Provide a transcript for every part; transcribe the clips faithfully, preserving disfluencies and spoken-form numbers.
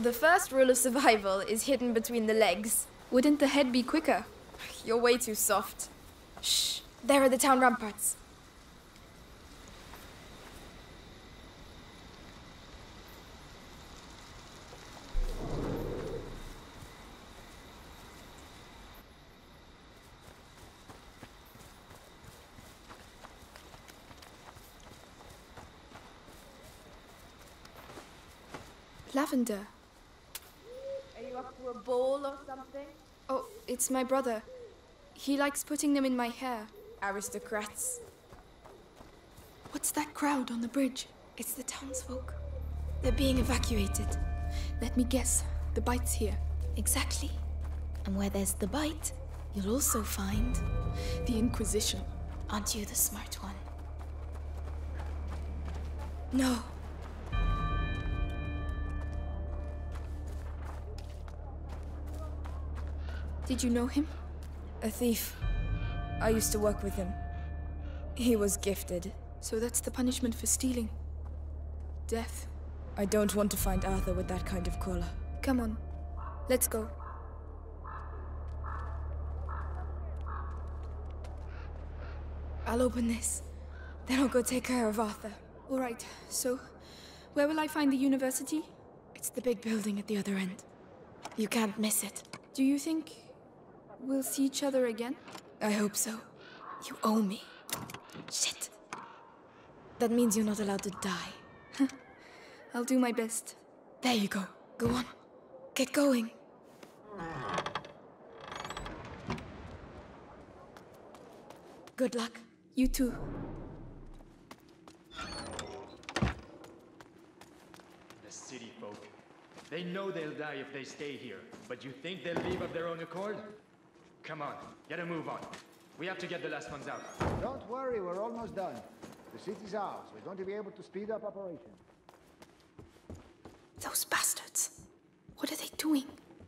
The first rule of survival is hidden between the legs. Wouldn't the head be quicker? You're way too soft. Shh, there are the town ramparts. Lavender. Are you up for a ball or something? Oh, it's my brother. He likes putting them in my hair. Aristocrats. What's that crowd on the bridge? It's the townsfolk. They're being evacuated. Let me guess. The bite's here. Exactly. And where there's the bite, you'll also find... the Inquisition. Aren't you the smart one? No. Did you know him? A thief. I used to work with him. He was gifted. So that's the punishment for stealing. Death. I don't want to find Arthur with that kind of collar. Come on. Let's go. I'll open this. Then I'll go take care of Arthur. All right, so where will I find the university? It's the big building at the other end. You can't miss it. Do you think we'll see each other again? I hope so. You owe me. Shit. That means you're not allowed to die. I'll do my best. There you go. Go on. Get going. Good luck. You too. The city folk. They know they'll die if they stay here. But you think they'll leave of their own accord? Come on, get a move on. We have to get the last ones out. Don't worry, we're almost done. The city's ours. We're going to be able to speed up operations. Those bastards. What are they doing?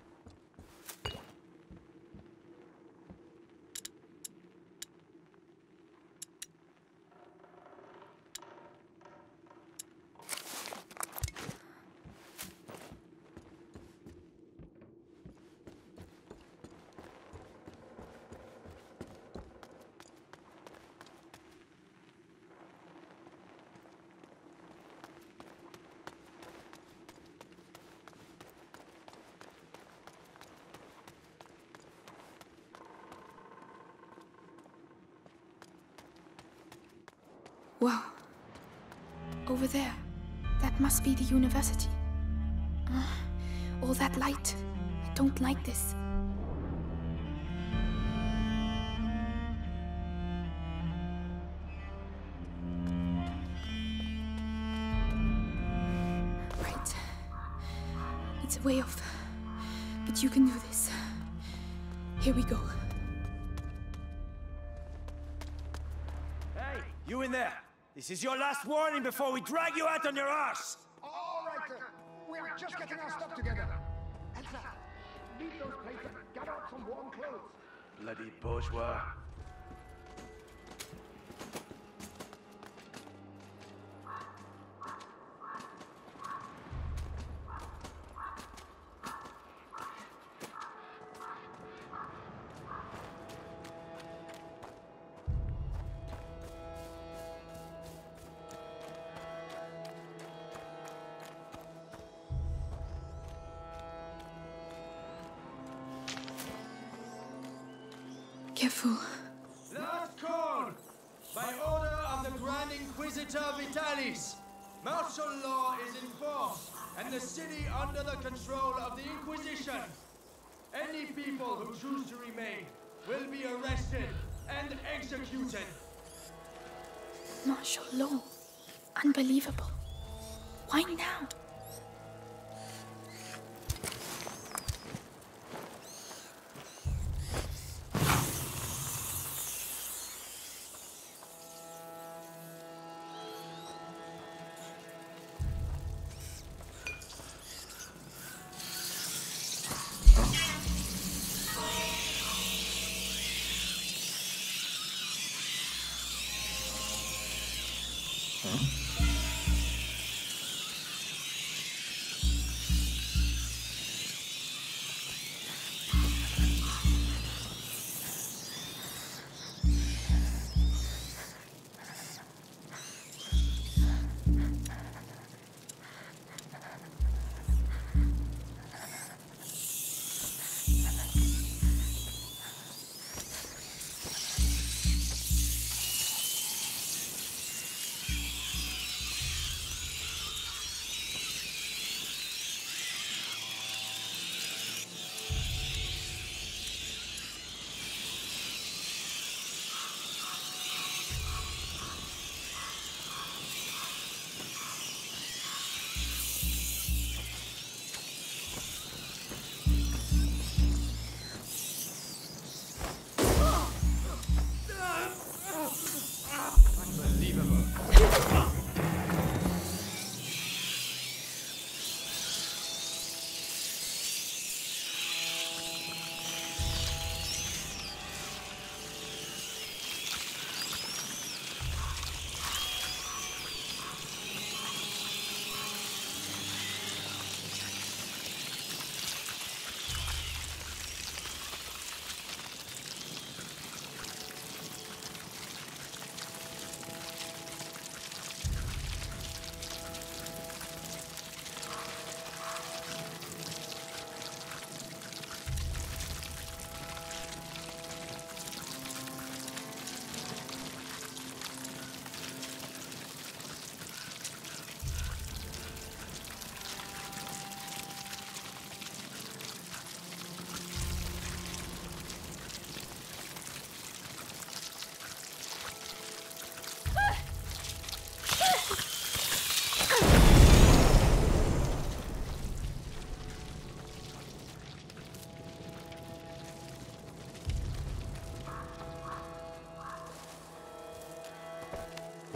Wow. Over there. That must be the university. Uh, all that light. I don't like this. Right. It's a way off. But you can do this. Here we go. Hey, you in there! This is your last warning before we drag you out on your arse! All right, uh, we're just getting our stuff together. Elsa, leave those plates and get out some warm clothes. Bloody bourgeois. Careful. Last call! By order of the Grand Inquisitor Vitalis, martial law is in force, and the city under the control of the Inquisition. Any people who choose to remain will be arrested and executed. Martial law. Unbelievable. Why now?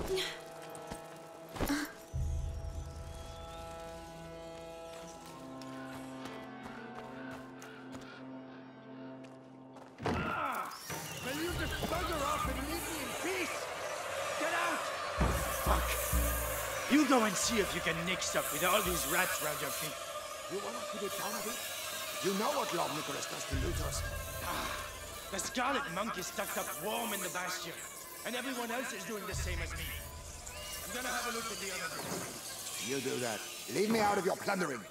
Will you just bugger off and leave me in peace? Get out! Fuck! You go and see if you can nick stuff with all these rats around your feet. You want us to be down a bit? You know what Lord Nicholas does to looters. The Scarlet Monk is tucked up warm in the bastion, and everyone else is doing the same as me. I'm gonna have a look at the other rooms. You do that. Leave me out of your plundering.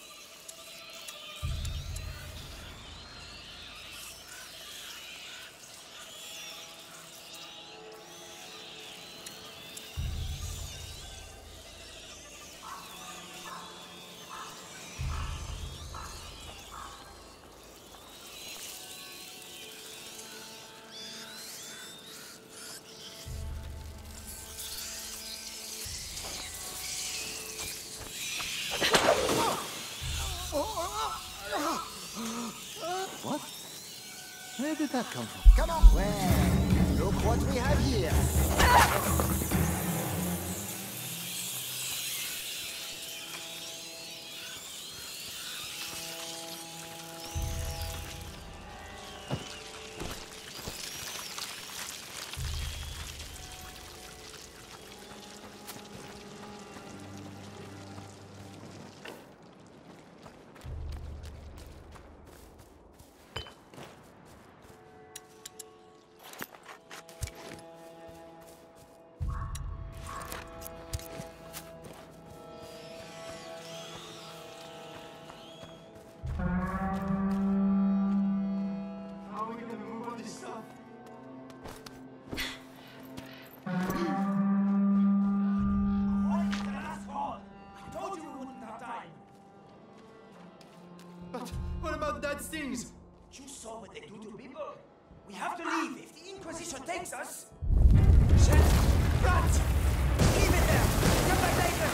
What? Where did that come from? Come on. Well, look what we have here. What about that stings? You saw what they do to people? We have to leave if the Inquisition takes us. Shit! Rats! Leave it there! Come back later!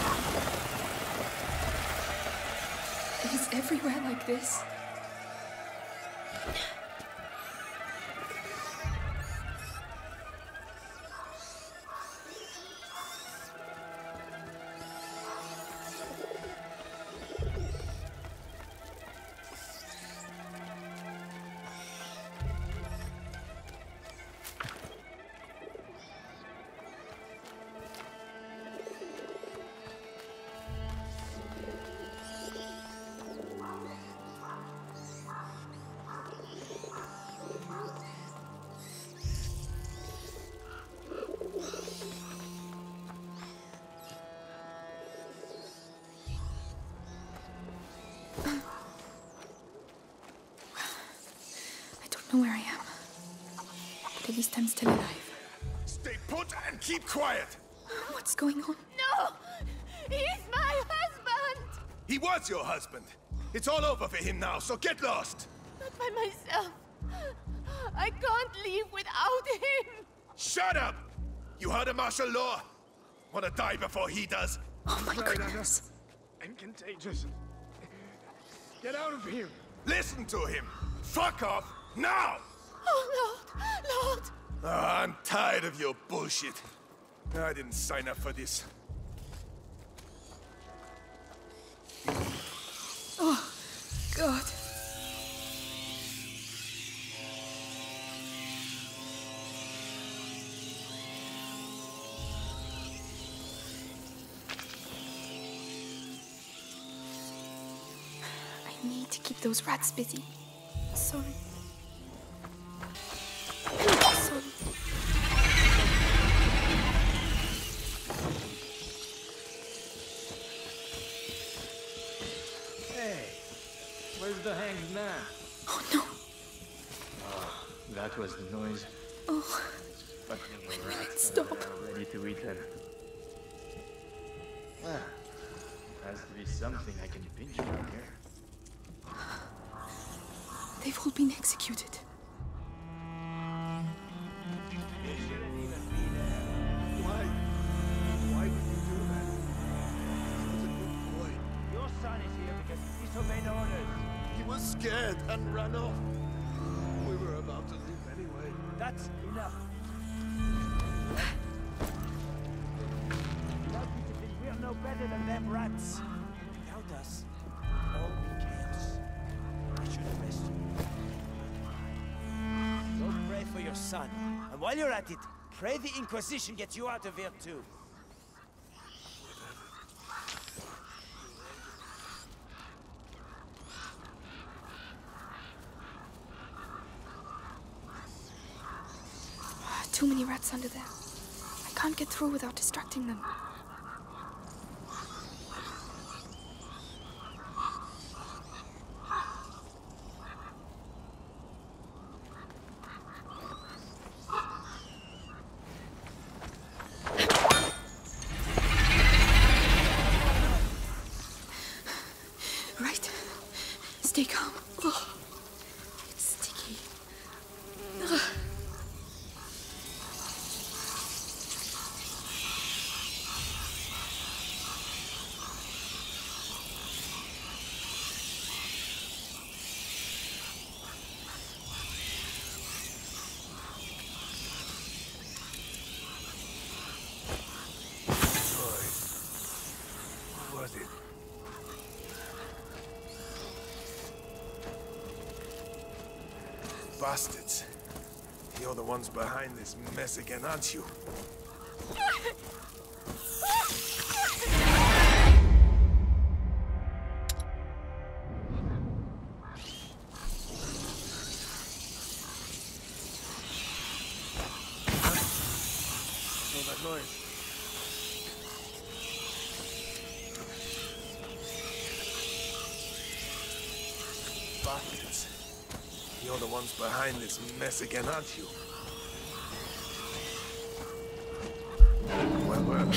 It is everywhere like this. I don't know where I am, but at least I'm still alive. Stay put and keep quiet. What's going on? No! He's my husband! He was your husband. It's all over for him now, so get lost. Not by myself. I can't leave without him. Shut up! You heard of martial law? Want to die before he does? Oh my goodness. I'm contagious. Get out of here! Listen to him. Fuck off now! Oh, Lord! Lord! Ah, I'm tired of your bullshit. I didn't sign up for this. Oh, God. I need to keep those rats busy. Sorry. Sorry. Hey, where's the hanged man? Oh no. Oh, that was the noise. Oh, Fucking will it rats stop? are ready to eat them. Well, has to be something I can pinch around here. they've all been executed. You shouldn't even be there. Why? Why would you do that? He was a good boy. Your son is here because he disobeyed orders. He was scared and ran off. We were about to leave anyway. That's enough. no better than them rats. Without us, all be chaos. I should arrest you. Go pray for your son. And while you're at it, pray the Inquisition gets you out of here too. Too many rats under there. I can't get through without distracting them. Right. Stay calm. Oh, it's sticky. Ugh. Bastards. You're the ones behind this mess again, aren't you? What's all that noise? Bastards. You're the ones behind this mess again, aren't you? Well, well.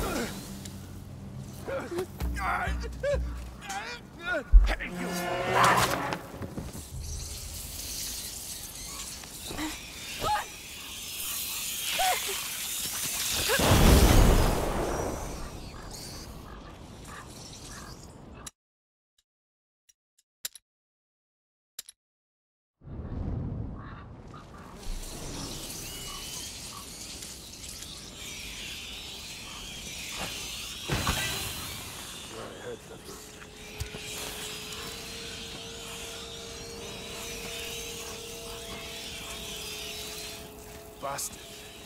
Hey, you! Bastard.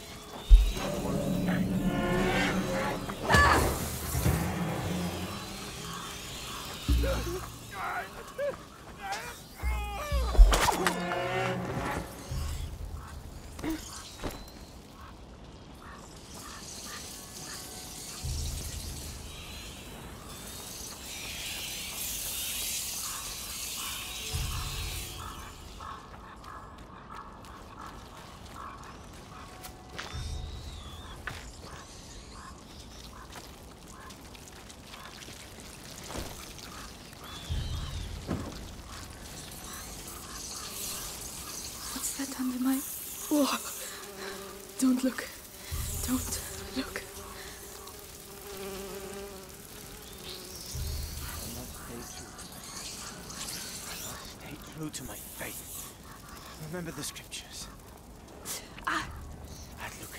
That under my... Whoa. Don't look. Don't look. I must stay true. I must stay true to my faith. Remember the scriptures. Ah! Lad, look.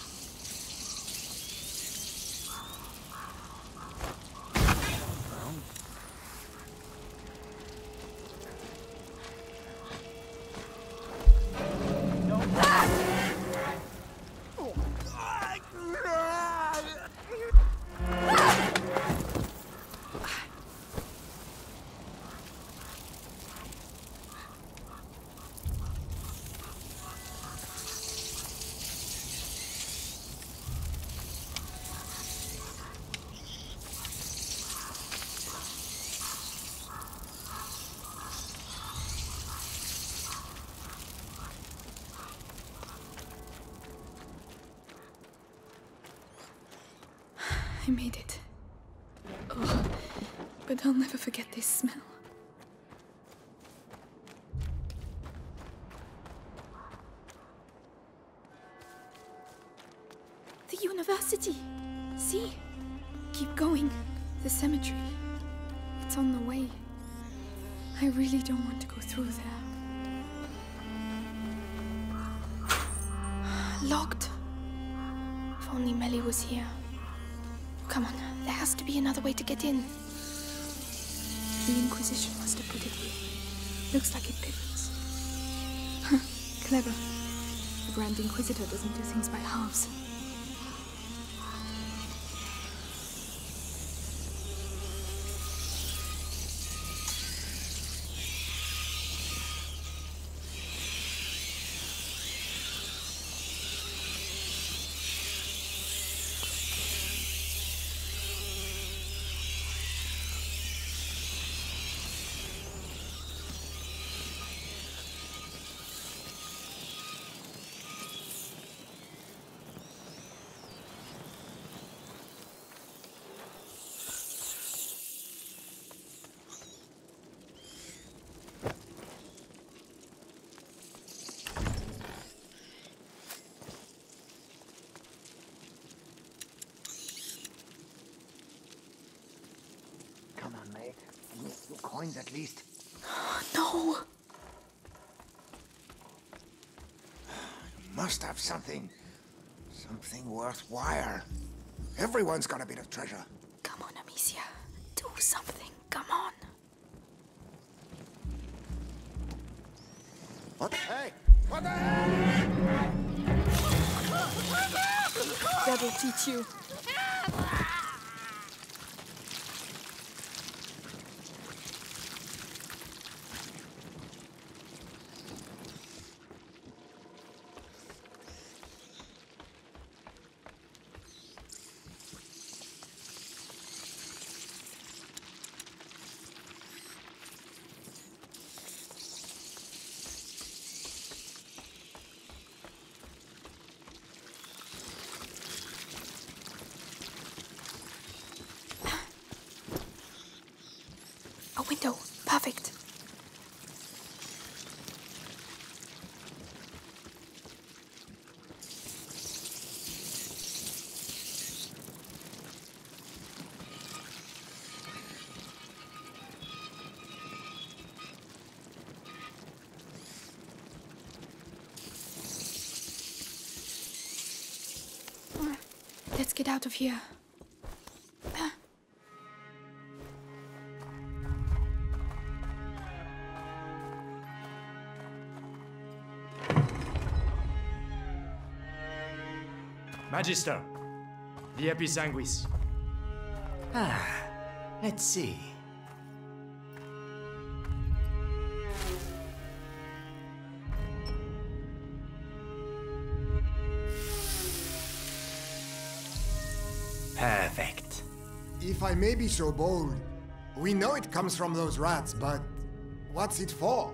I made it. Oh, but I'll never forget this smell. The university! See? Keep going. The cemetery. It's on the way. I really don't want to go through there. Locked. If only Melly was here. Come on, there has to be another way to get in. The Inquisition must have put it here. Looks like it pivots. Huh, clever. The Grand Inquisitor doesn't do things by halves. Come on, mate. I need two coins at least. No! Must have something. Something worthwhile. Everyone's got a bit of treasure. Come on, Amicia. Do something. Come on. What? Hey! What the hell? That'll teach you. A window. Perfect. Let's get out of here. Magister, the Episanguis. Ah, let's see. Perfect. If I may be so bold, we know it comes from those rats, but what's it for?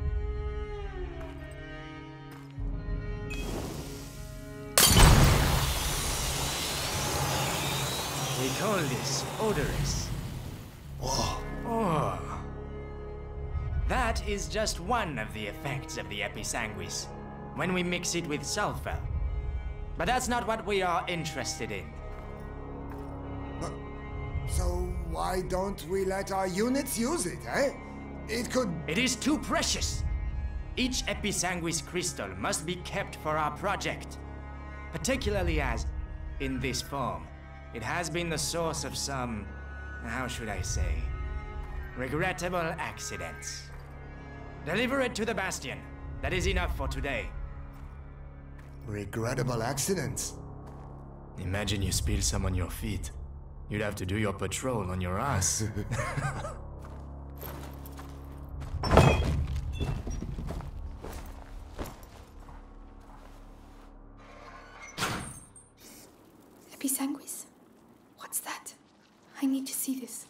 We call this odorous. Whoa. Oh. That is just one of the effects of the Episanguis, when we mix it with sulfur. But that's not what we are interested in. But, so why don't we let our units use it, eh? It could... It is too precious! Each Episanguis crystal must be kept for our project. Particularly as, in this form, it has been the source of some, how should I say, regrettable accidents. Deliver it to the Bastion. That is enough for today. Regrettable accidents? Imagine you spill some on your feet. You'd have to do your patrol on your ass. Episanguis? What's that? I need to see this.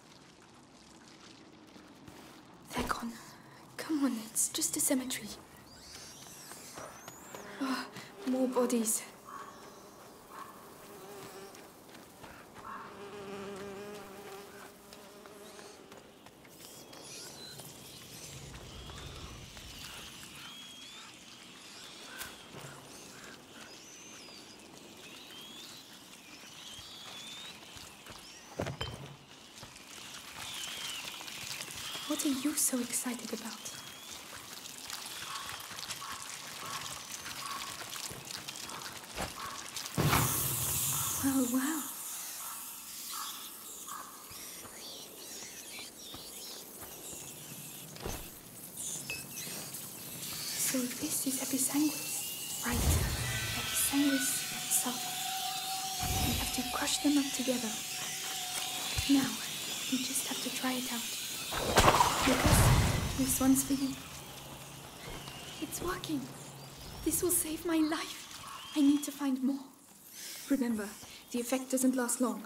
They're gone. Come on, it's just a cemetery. Oh, more bodies. What are you so excited about? Well, well. So this is Episanguis. Right. Episanguis and sulfur. We have to crush them up together. Now, we just have to try it out. Lucas, this one's for you. It's working. This will save my life. I need to find more. Remember, the effect doesn't last long.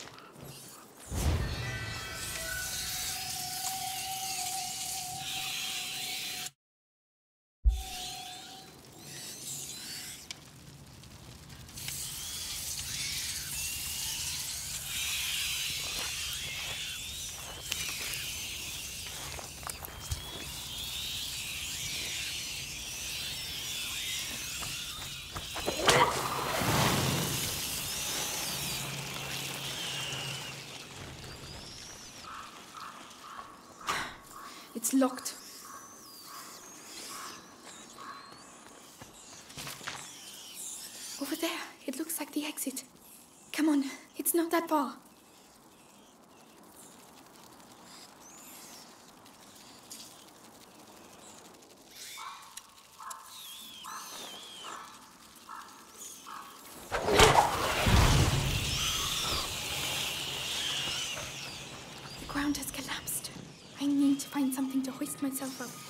It's locked. Over there, it looks like the exit. Come on, it's not that far. The ground has collapsed. I need to find something to hoist myself up.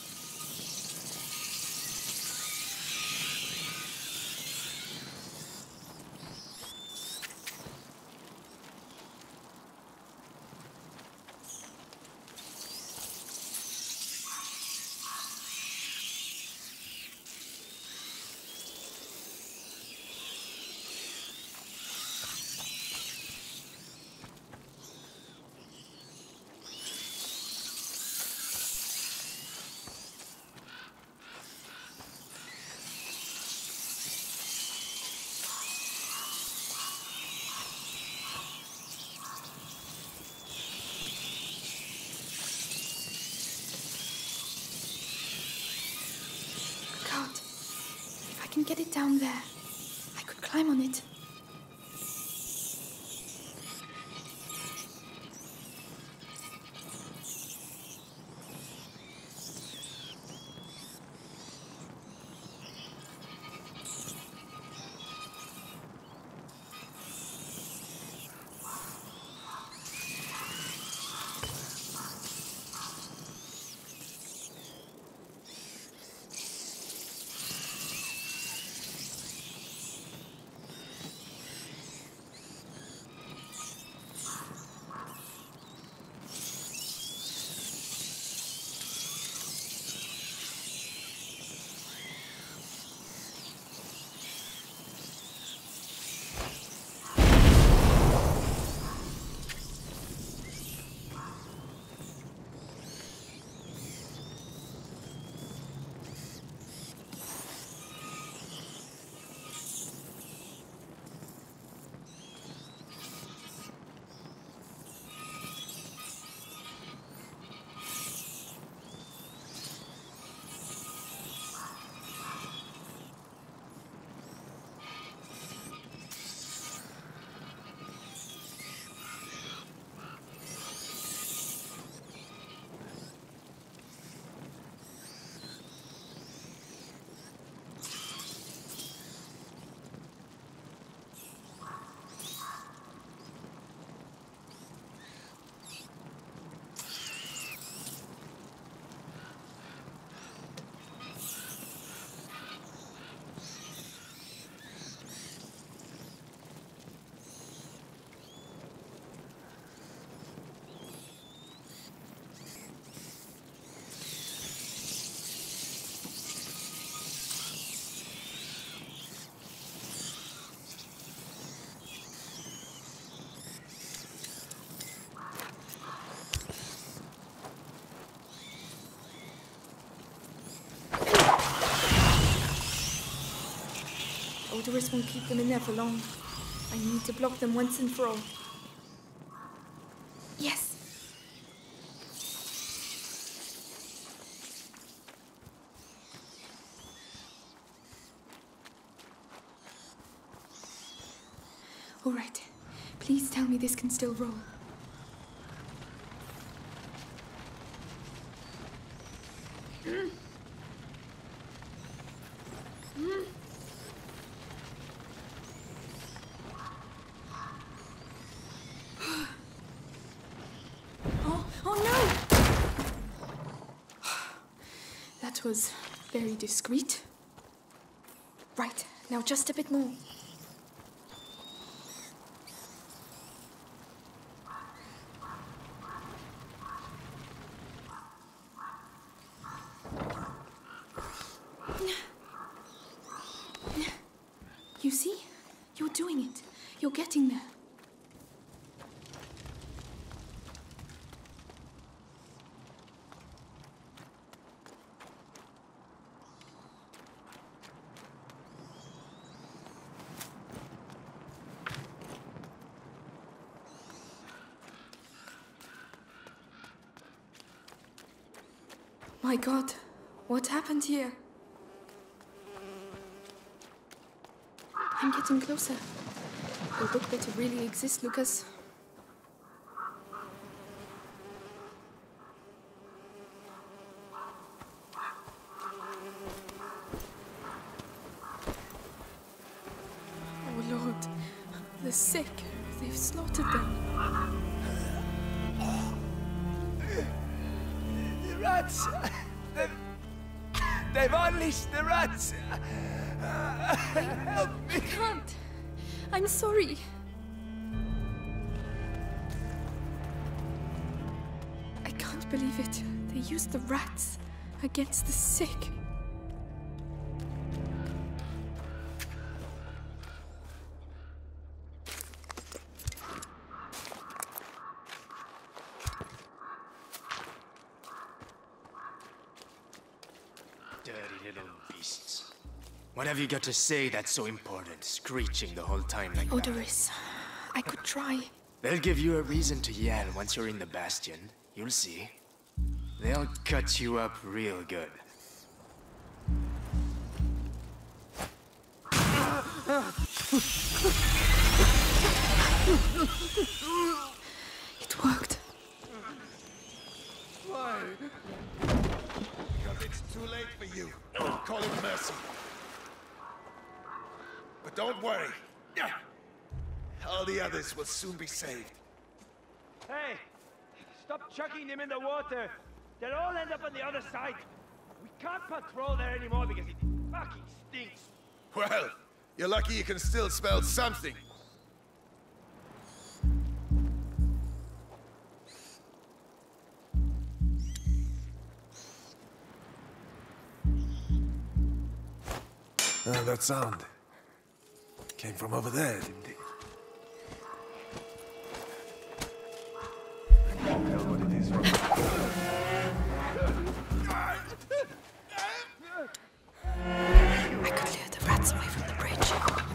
Get it down there. I could climb on it. Odorous won't keep them in there for long. I need to block them once and for all. Yes! All right. Please tell me this can still roll. That was very discreet. Right, now just a bit more. You see? You're doing it. You're getting there. My God, what happened here? I'm getting closer. The book better really exist, Lucas. Oh Lord, the sick, they've slaughtered them. The rats! They've, they've unleashed the rats! Help me! I can't. I'm sorry. I can't believe it. They used the rats against the sick. Dirty little beasts. What have you got to say that's so important, screeching the whole time like that? Odoris, I could try. They'll give you a reason to yell once you're in the Bastion. You'll see. They'll cut you up real good. It worked. Why? It's too late for you. Call it mercy. But don't worry. All the others will soon be saved. Hey! Stop chucking them in the water! They'll all end up on the other side! We can't patrol there anymore because it fucking stinks! Well, you're lucky you can still smell something. Uh, that sound came from over there, didn't it? I can't tell what it is from... I could lure the rats away from the bridge.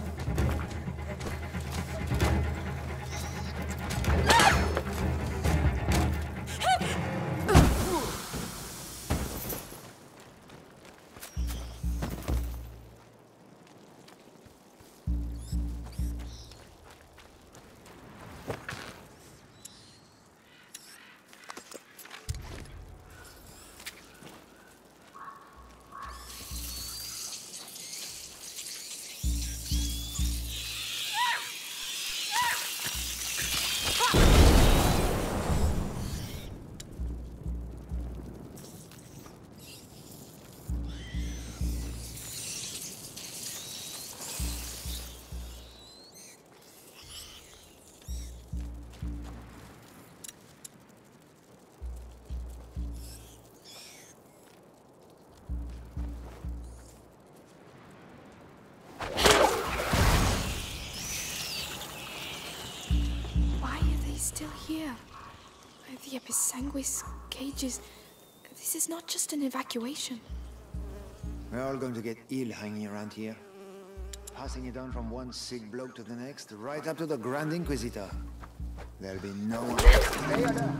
Still here. The Episanguis cages. This is not just an evacuation. We're all going to get ill hanging around here. Passing it on from one sick bloke to the next, right up to the Grand Inquisitor. There'll be no one... Hey, Ada!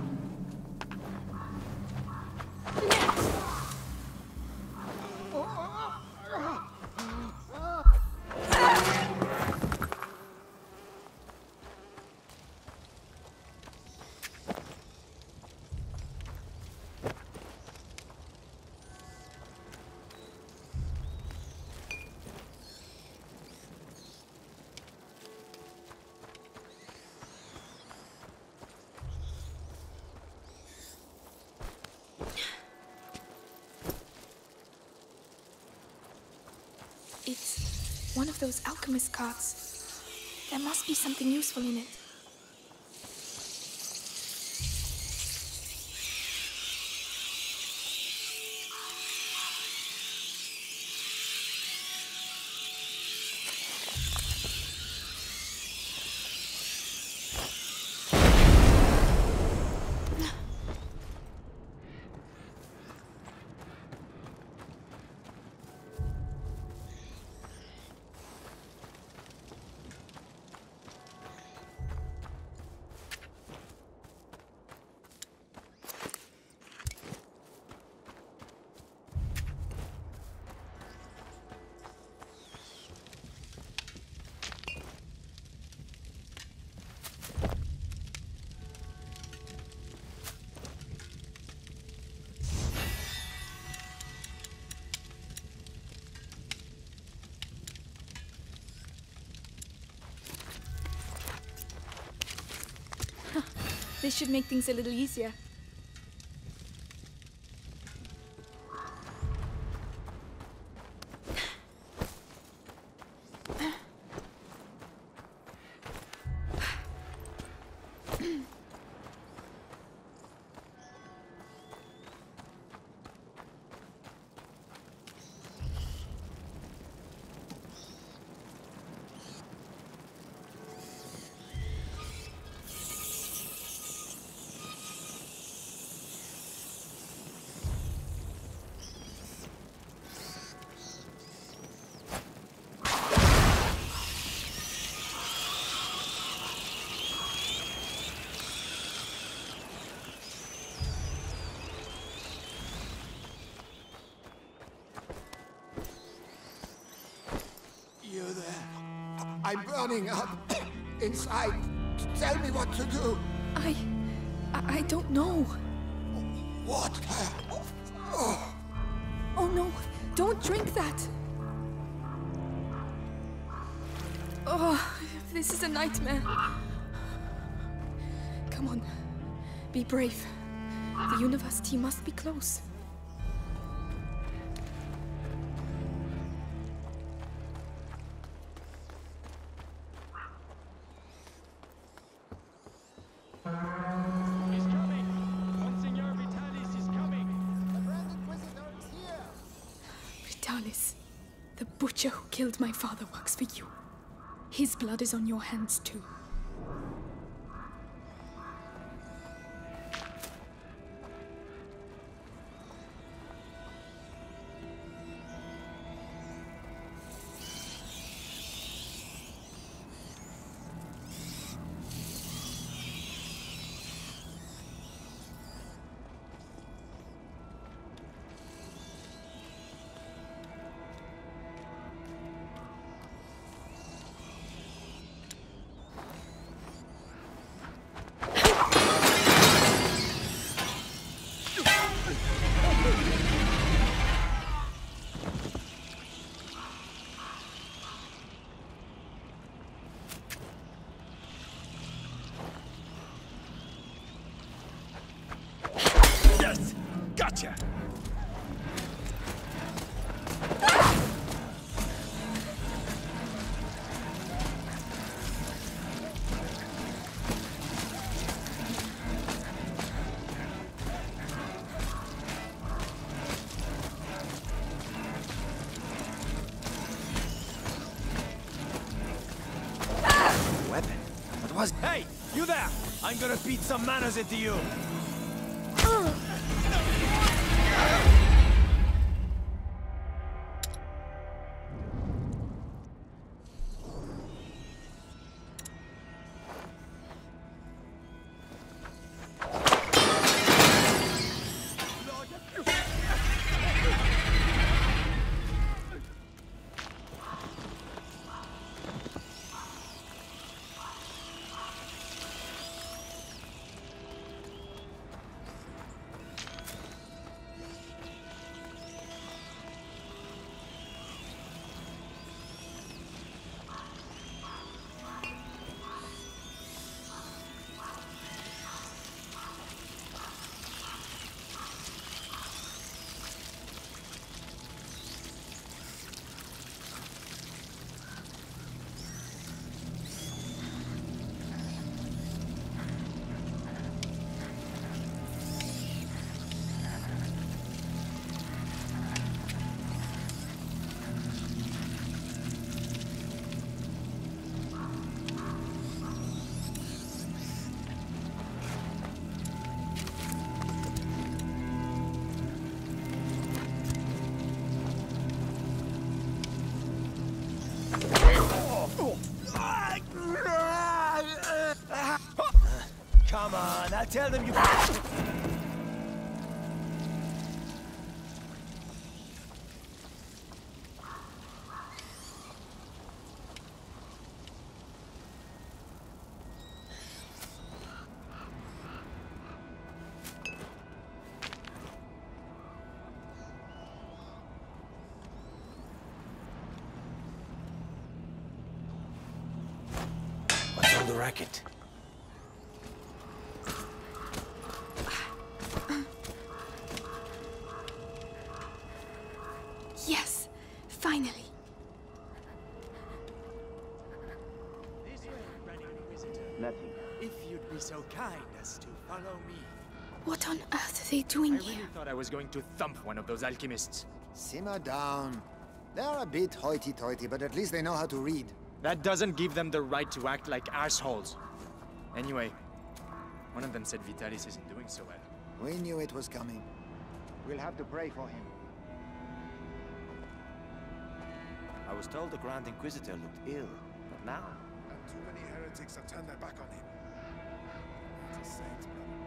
It's one of those alchemist cards. There must be something useful in it. This should make things a little easier. You there? I'm burning up inside. Tell me what to do. I... I, I don't know. What? Oh. Oh no, don't drink that. Oh, this is a nightmare. Come on, be brave. The university must be close. Vitalis, the butcher who killed my father works for you. His blood is on your hands too. Gotcha! Weapon? What was... Hey, you there! I'm gonna beat some manners into you! Tell them you... What's on the racket? Yes, finally. Nothing. If you'd be so kind as to follow me. What on earth are they doing I really here? thought I was going to thump one of those alchemists. Simmer down. They're a bit hoity-toity, but at least they know how to read. That doesn't give them the right to act like assholes. Anyway, one of them said Vitalis isn't doing so well. We knew it was coming. We'll have to pray for him. I was told the Grand Inquisitor looked ill, but now... And too many heretics have turned their back on him. It's a saint, brother.